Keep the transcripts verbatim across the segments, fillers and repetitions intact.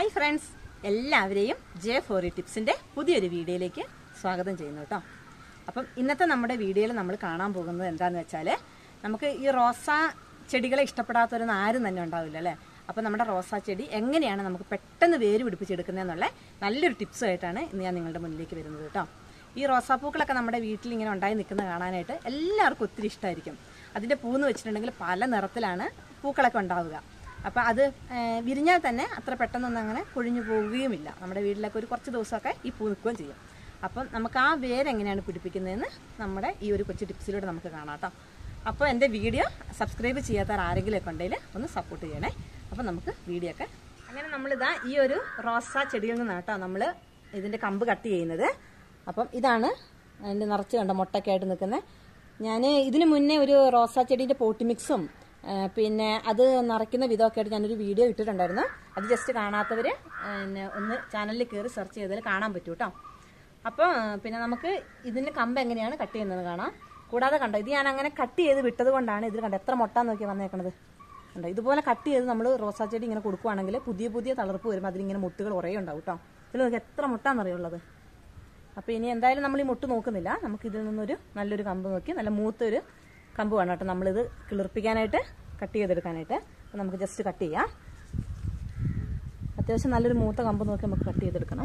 Hi friends, എല്ലാവരെയും ജെ ഫോറി ടിപ്സിൻ്റെ പുതിയൊരു വീഡിയോയിലേക്ക് സ്വാഗതം ചെയ്യുന്നു കേട്ടോ. അപ്പം ഇന്നത്തെ നമ്മുടെ വീഡിയോയിൽ നമ്മൾ കാണാൻ പോകുന്നത് എന്താണെന്ന് വെച്ചാൽ, നമുക്ക് ഈ റോസാ ചെടികളെ ഇഷ്ടപ്പെടാത്തവരൊന്നും ആരും തന്നെ ഉണ്ടാവില്ല അല്ലേ. അപ്പം നമ്മുടെ റോസാ ചെടി എങ്ങനെയാണ് നമുക്ക് പെട്ടെന്ന് വേര് പിടിപ്പിച്ചെടുക്കുന്നതെന്നുള്ള നല്ലൊരു ടിപ്സുമായിട്ടാണ് ഇന്ന് ഞാൻ നിങ്ങളുടെ മുന്നിലേക്ക് വരുന്നത് കേട്ടോ. ഈ റോസാപ്പൂക്കളൊക്കെ നമ്മുടെ വീട്ടിൽ ഇങ്ങനെ ഉണ്ടായി നിൽക്കുന്നത് കാണാനായിട്ട് എല്ലാവർക്കും ഒത്തിരി ഇഷ്ടമായിരിക്കും. അതിൻ്റെ പൂന്ന് വെച്ചിട്ടുണ്ടെങ്കിൽ പല നിറത്തിലാണ് പൂക്കളൊക്കെ ഉണ്ടാവുക. അപ്പോൾ അത് വിരിഞ്ഞാൽ തന്നെ അത്ര പെട്ടെന്നൊന്നും അങ്ങനെ കൊഴിഞ്ഞു പോവുകയുമില്ല. നമ്മുടെ വീട്ടിലൊക്കെ ഒരു കുറച്ച് ദിവസമൊക്കെ ഈ പൂ നിൽക്കുകയും ചെയ്യും. അപ്പം നമുക്ക് ആ വേരെങ്ങനെയാണ് പിടിപ്പിക്കുന്നതെന്ന് നമ്മുടെ ഈ ഒരു കൊച്ചു ടിപ്സിലൂടെ നമുക്ക് കാണാം കേട്ടോ. അപ്പോൾ എൻ്റെ വീഡിയോ സബ്സ്ക്രൈബ് ചെയ്യാത്തവർ ആരെങ്കിലുമൊക്കെ ഉണ്ടെങ്കിൽ ഒന്ന് സപ്പോർട്ട് ചെയ്യണേ. അപ്പം നമുക്ക് വീഡിയോ ഒക്കെ അങ്ങനെ നമ്മളിതാ ഈ ഒരു റോസാ ചെടിയിൽ നിന്നാണ് കേട്ടോ നമ്മൾ ഇതിൻ്റെ കമ്പ് കട്ട് ചെയ്യുന്നത്. അപ്പം ഇതാണ് അതിൻ്റെ നിറച്ച് കണ്ട മുട്ടൊക്കെ ആയിട്ട് നിൽക്കുന്നത്. ഞാൻ ഇതിന് മുന്നേ ഒരു റോസാ ചെടീൻ്റെ പോട്ടി മിക്സും പിന്നെ അത് നിറയ്ക്കുന്ന വിധമൊക്കെ ആയിട്ട് ഞാനൊരു വീഡിയോ ഇട്ടിട്ടുണ്ടായിരുന്നു. അത് ജസ്റ്റ് കാണാത്തവർ പിന്നെ ഒന്ന് ചാനലിൽ കയറി സെർച്ച് ചെയ്താൽ കാണാൻ പറ്റും കേട്ടോ. അപ്പോൾ പിന്നെ നമുക്ക് ഇതിൻ്റെ കമ്പ് എങ്ങനെയാണ് കട്ട് ചെയ്യുന്നത് കാണാം. കൂടാതെ കണ്ടോ, ഇത് ഞാൻ അങ്ങനെ കട്ട് ചെയ്ത് വിട്ടത് കൊണ്ടാണ് ഇതിൽ കണ്ടോ എത്ര മുട്ട നോക്കി വന്നേക്കണത് കണ്ടോ. ഇതുപോലെ കട്ട് ചെയ്ത് നമ്മൾ റോസാ ചെടി ഇങ്ങനെ കൊടുക്കുവാണെങ്കിൽ പുതിയ പുതിയ തളർപ്പ് വരുമ്പോൾ അതിലിങ്ങനെ മുട്ടുകൾ കുറേ ഉണ്ടാവും കേട്ടോ. ഇതിൽ നോക്കി എത്ര മുട്ടാന്നറിയുള്ളത്. അപ്പോൾ ഇനി എന്തായാലും നമ്മൾ ഈ മുട്ട് നോക്കുന്നില്ല, നമുക്ക് ഇതിൽ നിന്നൊരു നല്ലൊരു കമ്പ് നോക്കി നല്ല മൂത്തൊരു കമ്പ് വേണം കേട്ടോ നമ്മളിത് കിളിർപ്പിക്കാനായിട്ട് കട്ട് ചെയ്തെടുക്കാനായിട്ട്. അപ്പോൾ നമുക്ക് ജസ്റ്റ് കട്ട് ചെയ്യാം. അത്യാവശ്യം നല്ലൊരു മൂത്ത കമ്പ് നോക്കി നമുക്ക് കട്ട് ചെയ്തെടുക്കണം.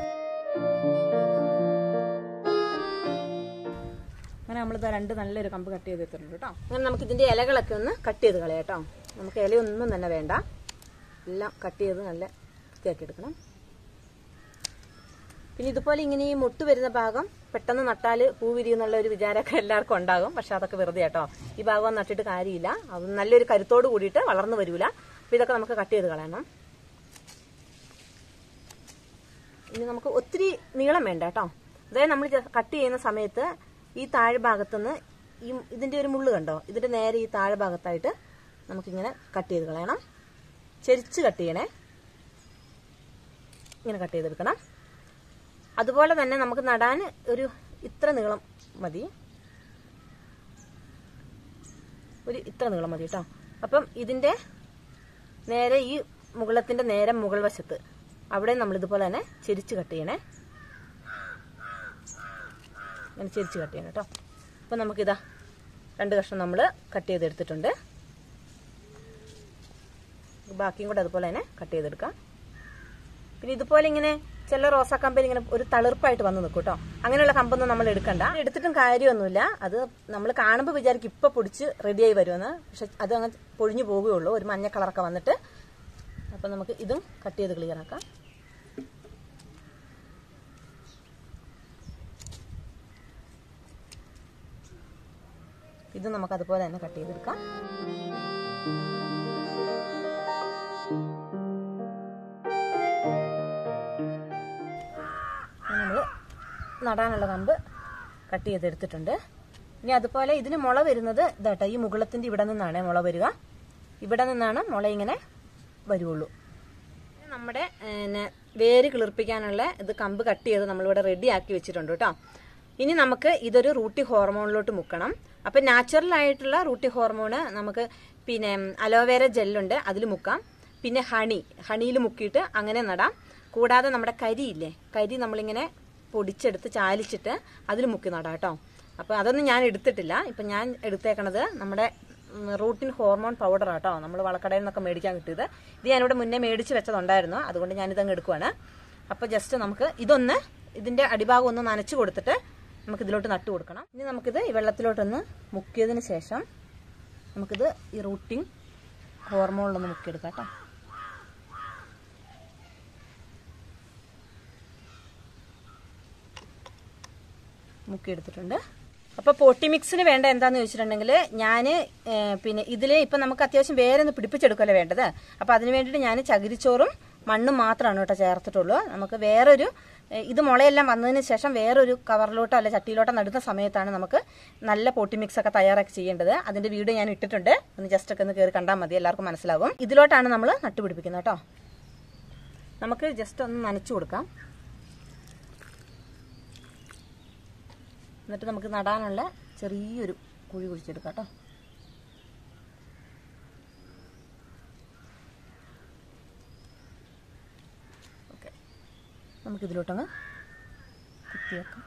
അങ്ങനെ നമ്മളിത് രണ്ട് നല്ലൊരു കമ്പ് കട്ട് ചെയ്തെടുത്തിട്ടുണ്ട് കേട്ടോ. അങ്ങനെ നമുക്ക് ഇതിൻ്റെ ഇലകളൊക്കെ ഒന്ന് കട്ട് ചെയ്ത് കളയാം കേട്ടോ. നമുക്ക് ഇലയൊന്നും തന്നെ വേണ്ട, എല്ലാം കട്ട് ചെയ്ത് നല്ല വൃത്തിയാക്കി എടുക്കണം. പിന്നെ ഇതുപോലെ ഇങ്ങനെ ഈ മുട്ട് വരുന്ന ഭാഗം പെട്ടെന്ന് നട്ടാൽ പൂ വിരിയുന്നുള്ള ഒരു വിചാരമൊക്കെ എല്ലാവർക്കും ഉണ്ടാകും. പക്ഷെ അതൊക്കെ വെറുതെ കേട്ടോ. ഈ ഭാഗം നട്ടിട്ട് കാര്യമില്ല, അത് നല്ലൊരു കരുത്തോട് കൂടിയിട്ട് വളർന്നു വരില്ല. അപ്പോൾ ഇതൊക്കെ നമുക്ക് കട്ട് ചെയ്ത് കളയണം. ഇനി നമുക്ക് ഒത്തിരി നീളം വേണ്ട കേട്ടോ. അതായത് നമ്മൾ കട്ട് ചെയ്യുന്ന സമയത്ത് ഈ താഴെ ഭാഗത്തുനിന്ന് ഈ ഇതിൻ്റെ ഒരു മുള്ള് കണ്ടോ, ഇതിൻ്റെ നേരെ ഈ താഴെ ഭാഗത്തായിട്ട് നമുക്കിങ്ങനെ കട്ട് ചെയ്ത് കളയണം. ചെരിച്ച് കട്ട് ചെയ്യണേ, ഇങ്ങനെ കട്ട് ചെയ്തെടുക്കണം. അതുപോലെ തന്നെ നമുക്ക് നടാൻ ഒരു ഇത്ര നീളം മതി, ഒരു ഇത്ര നീളം മതി കേട്ടോ. അപ്പം ഇതിൻ്റെ നേരെ ഈ മുകളത്തിൻ്റെ നേരെ മുകൾ വശത്ത് അവിടെ നമ്മൾ ഇതുപോലെ തന്നെ ചെരിച്ച് കട്ട് ചെയ്യണേ, ഇങ്ങനെ ചെരിച്ച് കട്ട് ചെയ്യണം കേട്ടോ. അപ്പം നമുക്കിതാ രണ്ട് കഷ്ണം നമ്മൾ കട്ട് ചെയ്തെടുത്തിട്ടുണ്ട്. ബാക്കിയും കൂടെ അതുപോലെ തന്നെ കട്ട് ചെയ്തെടുക്കാം. പിന്നെ ഇതുപോലെ ഇങ്ങനെ ചില റോസാ കമ്പിൽ ഇങ്ങനെ ഒരു തളിർപ്പായിട്ട് വന്ന് നിൽക്കും കേട്ടോ. അങ്ങനെയുള്ള കമ്പൊന്നും നമ്മൾ എടുക്കണ്ട, എടുത്തിട്ടും കാര്യമൊന്നുമില്ല. അത് നമ്മൾ കാണുമ്പോൾ വിചാരിക്കും ഇപ്പം പൊടിച്ച് റെഡിയായി വരുമെന്ന്, പക്ഷെ അത് അങ്ങനെ പൊഴിഞ്ഞു പോവുകയുള്ളൂ, ഒരു മഞ്ഞ കളറൊക്കെ വന്നിട്ട്. അപ്പം നമുക്ക് ഇതും കട്ട് ചെയ്ത് ക്ലിയർ ആക്കാം. ഇത് നമുക്ക് അതുപോലെ തന്നെ കട്ട് ചെയ്തെടുക്കാം. നമ്മൾ നടാനുള്ള കമ്പ് കട്ട് ചെയ്തെടുത്തിട്ടുണ്ട്. ഇനി അതുപോലെ ഇതിന് മുള വരുന്നത് ഇതാട്ടോ, ഈ മുകളത്തിൻ്റെ ഇവിടെ നിന്നാണ് മുള വരിക. ഇവിടെ നിന്നാണ് മുള ഇങ്ങനെ വരുള്ളൂ. നമ്മുടെ വേര് കിളിർപ്പിക്കാനുള്ള ഇത് കമ്പ് കട്ട് ചെയ്ത് നമ്മളിവിടെ റെഡി ആക്കി വെച്ചിട്ടുണ്ട് കേട്ടോ. ഇനി നമുക്ക് ഇതൊരു റൂട്ടി ഹോർമോണിലോട്ട് മുക്കണം. അപ്പം നാച്ചുറൽ ആയിട്ടുള്ള റൂട്ടി ഹോർമോണ് നമുക്ക് പിന്നെ അലോവേര ജെല്ലുണ്ട്, അതിൽ മുക്കാം. പിന്നെ ഹണി ഹണിയിൽ മുക്കിയിട്ട് അങ്ങനെ നടാം. കൂടാതെ നമ്മുടെ കരിയില്ലേ, കരി നമ്മളിങ്ങനെ പൊടിച്ചെടുത്ത് ചാലിച്ചിട്ട് അതിൽ മുക്കി നടാം കേട്ടോ. അപ്പോൾ അതൊന്നും ഞാൻ എടുത്തിട്ടില്ല. ഇപ്പം ഞാൻ എടുത്തേക്കണത് നമ്മുടെ റൂട്ടിൻ ഹോർമോൺ പൗഡർ ആട്ടോ, നമ്മൾ വളക്കടയിൽ നിന്നൊക്കെ മേടിക്കാൻ കിട്ടിയത്. ഇത് ഞാനിവിടെ മുന്നേ മേടിച്ച് വെച്ചതുണ്ടായിരുന്നു, അതുകൊണ്ട് ഞാനിതങ്ങ് എടുക്കുവാണ്. അപ്പോൾ ജസ്റ്റ് നമുക്ക് ഇതൊന്ന് ഇതിൻ്റെ അടിഭാഗം ഒന്ന് നനച്ച് കൊടുത്തിട്ട് നമുക്ക് ഇതിലോട്ട് നട്ടു കൊടുക്കണം. ഇനി നമുക്കിത് ഈ വെള്ളത്തിലോട്ടൊന്ന് മുക്കിയതിന് ശേഷം നമുക്കിത് ഈ റൂട്ടിൻ ഹോർമോണിലൊന്ന് മുക്കിയെടുക്കാം കേട്ടോ. മുക്കിയെടുത്തിട്ടുണ്ട്. അപ്പോൾ പോട്ടി മിക്സിന് വേണ്ട എന്താണെന്ന് ചോദിച്ചിട്ടുണ്ടെങ്കിൽ ഞാൻ പിന്നെ ഇതിൽ ഇപ്പം നമുക്ക് അത്യാവശ്യം വേരൊന്ന് പിടിപ്പിച്ചെടുക്കല്ലേ വേണ്ടത്. അപ്പോൾ അതിന് വേണ്ടിയിട്ട് ഞാൻ ചകിരിച്ചോറും മണ്ണും മാത്രമാണ് കേട്ടോ ചേർത്തിട്ടുള്ളൂ. നമുക്ക് വേറൊരു ഇത് മുളയെല്ലാം വന്നതിന് ശേഷം വേറൊരു കവറിലോട്ടോ അല്ലെ ചട്ടിയിലോട്ടോ നടുന്ന സമയത്താണ് നമുക്ക് നല്ല പോട്ടി മിക്സ് ഒക്കെ തയ്യാറാക്കി ചെയ്യേണ്ടത്. അതിൻ്റെ വീഡിയോ ഞാൻ ഇട്ടിട്ടുണ്ട്, ഒന്ന് ജസ്റ്റ് ഒക്കെ ഒന്ന് കയറി കണ്ടാൽ മതി, എല്ലാവർക്കും മനസ്സിലാവും. ഇതിലോട്ടാണ് നമ്മൾ നട്ടുപിടിപ്പിക്കുന്നത് കേട്ടോ. നമുക്ക് ജസ്റ്റ് ഒന്ന് നനച്ചു കൊടുക്കാം. എന്നിട്ട് നമുക്ക് നടാനുള്ള ചെറിയൊരു കുഴി കുഴിച്ചെടുക്കാം കേട്ടോ. നമുക്കിതിലോട്ടങ്ങ് കുത്തി വെക്കാം.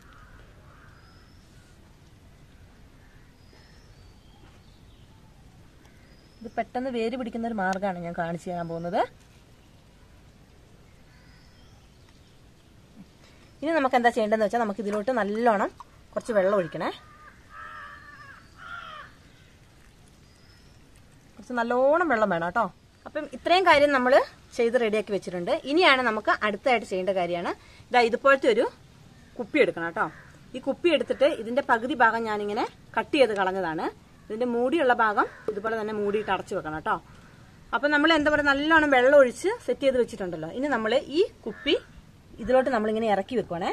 ഇത് പെട്ടെന്ന് വേര് പിടിക്കുന്ന ഒരു മാർഗ്ഗമാണ് ഞാൻ കാണിച്ചു തരാൻ പോകുന്നത്. ഇനി നമുക്ക് എന്താ ചെയ്യേണ്ടതെന്ന് വെച്ചാൽ നമുക്ക് ഇതിലോട്ട് നല്ലോണം കുറച്ച് വെള്ളം ഒഴിക്കണേ. കുറച്ച് നല്ലോണം വെള്ളം വേണം കേട്ടോ. അപ്പം ഇത്രയും കാര്യം നമ്മൾ ചെയ്ത് റെഡിയാക്കി വെച്ചിട്ടുണ്ട്. ഇനിയാണ് നമുക്ക് അടുത്തായിട്ട് ചെയ്യേണ്ട കാര്യമാണ് ഇതാ ഇതുപോലത്തെ ഒരു കുപ്പി എടുക്കണം കേട്ടോ. ഈ കുപ്പി എടുത്തിട്ട് ഇതിന്റെ പകുതി ഭാഗം ഞാനിങ്ങനെ കട്ട് ചെയ്ത് കളഞ്ഞതാണ്. ഇതിന്റെ മൂടിയുള്ള ഭാഗം ഇതുപോലെ തന്നെ മൂടിയിട്ട് അടച്ചു വെക്കണം കേട്ടോ. അപ്പം നമ്മൾ എന്താ പറയുക നല്ലോണം വെള്ളം ഒഴിച്ച് സെറ്റ് ചെയ്ത് വെച്ചിട്ടുണ്ടല്ലോ. ഇനി നമ്മൾ ഈ കുപ്പി ഇതിലോട്ട് നമ്മളിങ്ങനെ ഇറക്കി വെക്കുവാണേ.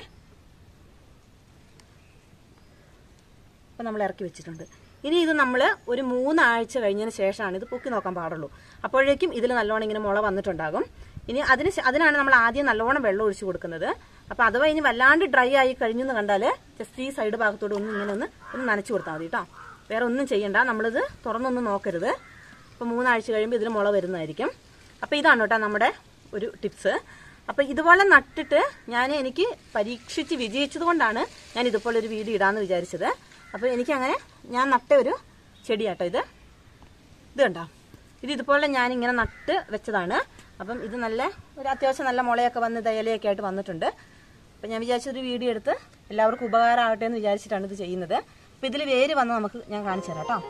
അപ്പം നമ്മൾ ഇറക്കി വെച്ചിട്ടുണ്ട്. ഇനി ഇത് നമ്മൾ ഒരു മൂന്നാഴ്ച കഴിഞ്ഞതിന് ശേഷമാണ് ഇത് പൊക്കി നോക്കാൻ പാടുള്ളൂ. അപ്പോഴേക്കും ഇതിൽ നല്ലോണം ഇങ്ങനെ മുള വന്നിട്ടുണ്ടാകും. ഇനി അതിന് അതിനാണ് നമ്മൾ ആദ്യം നല്ലോണം വെള്ളം ഒഴിച്ച് കൊടുക്കുന്നത്. അപ്പം അഥവാ ഇനി വല്ലാണ്ട് ഡ്രൈ ആയി കഴിഞ്ഞു എന്ന് കണ്ടാൽ ജസ്റ്റ് ഈ സൈഡ് ഭാഗത്തോട് ഒന്ന് ഇങ്ങനെ ഒന്ന് ഒന്ന് നനച്ചു കൊടുത്താൽ മതി കേട്ടോ. വേറെ ഒന്നും ചെയ്യണ്ട. നമ്മളിത് തുറന്നൊന്നും നോക്കരുത്. അപ്പം മൂന്നാഴ്ച കഴിയുമ്പോൾ ഇതിൽ മുള വരുന്നതായിരിക്കും. അപ്പം ഇതാണ് കേട്ടോ നമ്മുടെ ഒരു ടിപ്സ്. അപ്പം ഇതുപോലെ നട്ടിട്ട് ഞാൻ എനിക്ക് പരീക്ഷിച്ച് വിജയിച്ചത് കൊണ്ടാണ് ഞാൻ ഇതുപോലെ ഒരു വീഡിയോ ഇടാമെന്ന് വിചാരിച്ചത്. അപ്പോൾ എനിക്കങ്ങനെ ഞാൻ നട്ട ഒരു ചെടിയാട്ടോ ഇത്. ഇത് കണ്ടോ, ഇത് ഇതുപോലെ ഞാനിങ്ങനെ നട്ട് വെച്ചതാണ്. അപ്പം ഇത് നല്ല ഒരു അത്യാവശ്യം നല്ല മുളയൊക്കെ വന്ന് ഇലയൊക്കെ ആയിട്ട് വന്നിട്ടുണ്ട്. അപ്പം ഞാൻ വിചാരിച്ചൊരു വീഡിയോ എടുത്ത് എല്ലാവർക്കും ഉപകാരമാകട്ടെ എന്ന് വിചാരിച്ചിട്ടാണ് ഇത് ചെയ്യുന്നത്. അപ്പം ഇതിൽ വേര് വന്ന് നമുക്ക് ഞാൻ കാണിച്ചു തരാം കേട്ടോ.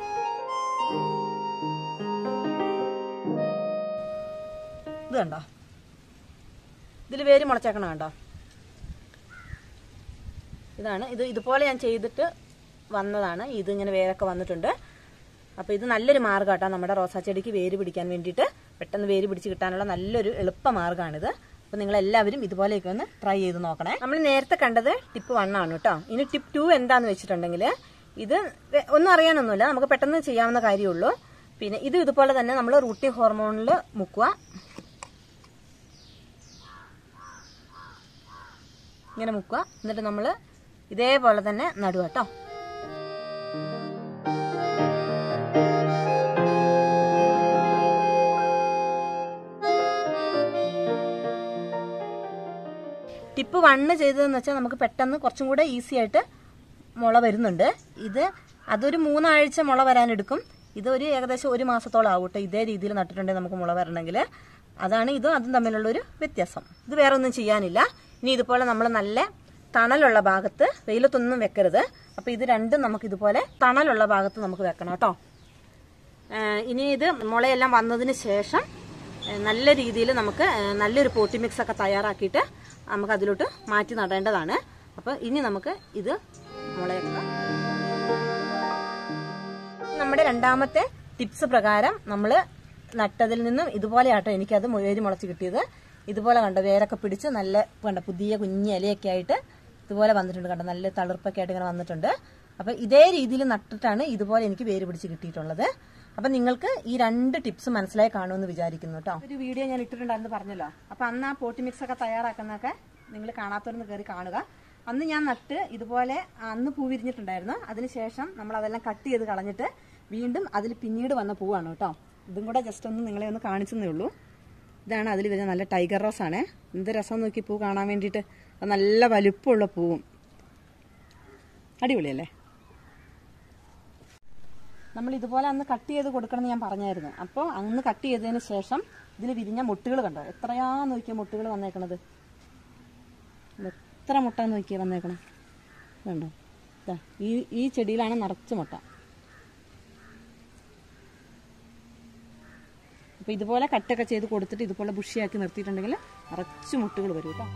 ഇത് കണ്ടോ, ഇതിൽ വേര് മുളച്ചേക്കണം കണ്ടോ. ഇതാണ് ഇത്. ഇതുപോലെ ഞാൻ ചെയ്തിട്ട് വന്നതാണ്. ഇതിങ്ങനെ വേരൊക്കെ വന്നിട്ടുണ്ട്. അപ്പോൾ ഇത് നല്ലൊരു മാർഗ്ഗം കേട്ടോ നമ്മുടെ റോസാ ചെടിക്ക് വേര് പിടിക്കാൻ വേണ്ടിയിട്ട്. പെട്ടെന്ന് വേര് പിടിച്ച് കിട്ടാനുള്ള നല്ലൊരു എളുപ്പ മാർഗ്ഗമാണിത്. അപ്പോൾ നിങ്ങളെല്ലാവരും ഇതുപോലെയൊക്കെ ഒന്ന് ട്രൈ ചെയ്ത് നോക്കണേ. നമ്മൾ നേരത്തെ കണ്ടത് ടിപ്പ് വൺ ആണ് കേട്ടോ. ഇനി ടിപ്പ് ടു എന്താന്ന് വെച്ചിട്ടുണ്ടെങ്കിൽ ഇത് ഒന്നും അറിയാനൊന്നുമില്ല, നമുക്ക് പെട്ടെന്ന് ചെയ്യാവുന്ന കാര്യമുള്ളൂ. പിന്നെ ഇത് ഇതുപോലെ തന്നെ നമ്മൾ റൂട്ടിംഗ് ഹോർമോണിൽ മുക്കുക. ഇങ്ങനെ മുക്കുക. എന്നിട്ട് നമ്മൾ ഇതേപോലെ തന്നെ നടുക കേട്ടോ. ടിപ്പ് വണ്ണ് ചെയ്തതെന്ന് വെച്ചാൽ നമുക്ക് പെട്ടെന്ന് കുറച്ചും കൂടെ ഈസി ആയിട്ട് മുള വരുന്നുണ്ട്. ഇത് അതൊരു മൂന്നാഴ്ച മുള വരാനെടുക്കും. ഇതൊരു ഏകദേശം ഒരു മാസത്തോളം ആവും കേട്ടോ. ഇതേ രീതിയിൽ നട്ടിട്ടുണ്ടെങ്കിൽ നമുക്ക് മുള വരണമെങ്കിൽ. അതാണ് ഇതും അതും തമ്മിലുള്ളൊരു വ്യത്യാസം. ഇത് വേറെ ഒന്നും ചെയ്യാനില്ല. ഇനി ഇതുപോലെ നമ്മൾ നല്ല തണലുള്ള ഭാഗത്ത്, വെയിലത്തൊന്നും വെക്കരുത്. അപ്പോൾ ഇത് രണ്ടും നമുക്ക് ഇതുപോലെ തണലുള്ള ഭാഗത്ത് നമുക്ക് വെക്കണം കേട്ടോ. ഇനി ഇത് മുളയെല്ലാം വന്നതിന് ശേഷം നല്ല രീതിയിൽ നമുക്ക് നല്ലൊരു പോട്ടി മിക്സ് ഒക്കെ തയ്യാറാക്കിയിട്ട് നമുക്ക് അതിലോട്ട് മാറ്റി നടേണ്ടതാണ്. അപ്പോൾ ഇനി നമുക്ക് ഇത് മുളയെടുക്കാം. നമ്മുടെ രണ്ടാമത്തെ ടിപ്സ് പ്രകാരം നമ്മൾ നട്ടതിൽ നിന്നും ഇതുപോലെയാട്ടോ എനിക്കത് വേര് മുളച്ച് കിട്ടിയത്. ഇതുപോലെ കണ്ടോ, വേരൊക്കെ പിടിച്ച് നല്ല കണ്ടോ പുതിയ കുഞ്ഞ് ഇലയൊക്കെ ആയിട്ട് ഇതുപോലെ വന്നിട്ടുണ്ട് കണ്ടോ. നല്ല തളിർപ്പൊക്കെ ആയിട്ട് ഇങ്ങനെ വന്നിട്ടുണ്ട്. അപ്പം ഇതേ രീതിയിൽ നട്ടിട്ടാണ് ഇതുപോലെ എനിക്ക് വേര് പിടിച്ച് കിട്ടിയിട്ടുള്ളത്. അപ്പം നിങ്ങൾക്ക് ഈ രണ്ട് ടിപ്സ് മനസ്സിലായി കാണുമെന്ന് വിചാരിക്കുന്നു കേട്ടോ. ഒരു വീഡിയോ ഞാൻ ഇട്ടിട്ടുണ്ടായിരുന്നു പറഞ്ഞല്ലോ. അപ്പം അന്ന് ആ പോട്ടി മിക്സ് ഒക്കെ തയ്യാറാക്കുന്നതൊക്കെ നിങ്ങൾ കാണാത്തവരൊന്ന് കയറി കാണുക. അന്ന് ഞാൻ നട്ട് ഇതുപോലെ അന്ന് പൂ വിരിഞ്ഞിട്ടുണ്ടായിരുന്നു. അതിനുശേഷം നമ്മൾ അതെല്ലാം കട്ട് ചെയ്ത് കളഞ്ഞിട്ട് വീണ്ടും അതിൽ പിന്നീട് വന്ന പൂവാണ് കേട്ടോ. ഇതും കൂടെ ജസ്റ്റ് ഒന്ന് നിങ്ങളെ ഒന്ന് കാണിച്ചെന്നേ ഉള്ളൂ. ഇതാണ് അതിൽ വരുന്ന നല്ല ടൈഗർ റോസ് ആണ്. എന്ത് രസം നോക്കി പൂ കാണാൻ വേണ്ടിയിട്ട്. നല്ല വലുപ്പമുള്ള പൂവും അടിപൊളിയല്ലേ. നമ്മൾ ഇതുപോലെ അന്ന് കട്ട് ചെയ്ത് കൊടുക്കണം എന്ന് ഞാൻ പറഞ്ഞായിരുന്നു. അപ്പോൾ അന്ന് കട്ട് ചെയ്തതിന് ശേഷം ഇതിൽ വിരിഞ്ഞ മുട്ടുകൾ കണ്ടോ, എത്രയാ നോക്കിയ മുട്ടുകൾ വന്നേക്കണത്. എത്ര മുട്ട നോക്കിയ വന്നേക്കണം കണ്ടോ. ഈ ഈ ചെടിയിലാണ് നിറച്ച് മുട്ട. അപ്പോൾ ഇതുപോലെ കട്ടൊക്കെ ചെയ്ത് കൊടുത്തിട്ട് ഇതുപോലെ ബുഷിയാക്കി നിർത്തിയിട്ടുണ്ടെങ്കിൽ നിറച്ച് മുട്ടുകൾ വരും കേട്ടോ.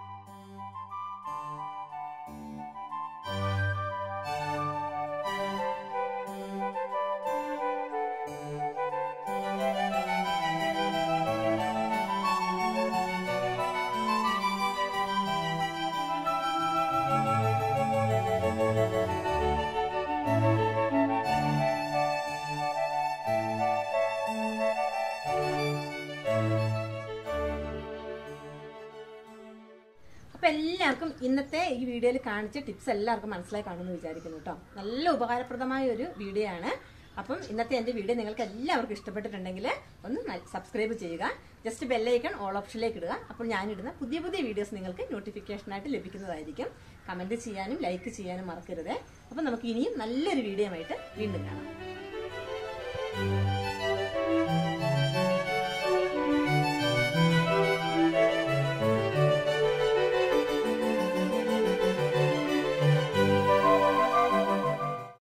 അപ്പം എല്ലാവർക്കും ഇന്നത്തെ ഈ വീഡിയോയിൽ കാണിച്ച ടിപ്സ് എല്ലാവർക്കും മനസ്സിലായി കാണുമെന്ന് വിചാരിക്കുന്നു കേട്ടോ. നല്ല ഉപകാരപ്രദമായ ഒരു വീഡിയോ ആണ്. അപ്പം ഇന്നത്തെ എൻ്റെ വീഡിയോ നിങ്ങൾക്ക് എല്ലാവർക്കും ഇഷ്ടപ്പെട്ടിട്ടുണ്ടെങ്കിൽ ഒന്ന് സബ്സ്ക്രൈബ് ചെയ്യുക, ജസ്റ്റ് ബെല്ലൈക്കൺ ഓൾ ഓപ്ഷനിലേക്ക് ഇടുക. അപ്പോൾ ഞാനിടുന്ന പുതിയ പുതിയ വീഡിയോസ് നിങ്ങൾക്ക് നോട്ടിഫിക്കേഷനായിട്ട് ലഭിക്കുന്നതായിരിക്കും. കമന്റ് ചെയ്യാനും ലൈക്ക് ചെയ്യാനും മറക്കരുത്. അപ്പം നമുക്ക് ഇനിയും നല്ലൊരു വീഡിയോ ആയിട്ട് വീണ്ടും കാണാം.